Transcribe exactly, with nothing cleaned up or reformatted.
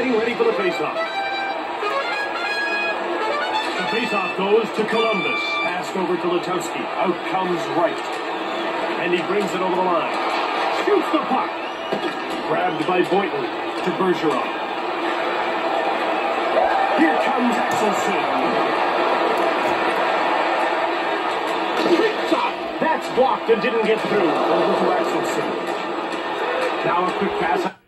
getting ready for the face-off. The face-off goes to Columbus. Passed over to Letowski. Out comes Wright. And he brings it over the line. Shoots the puck. Grabbed by Boynton to Bergeron. Here comes Axelson. Quick shot. That's blocked and didn't get through. Over to Axelson. Now a quick pass.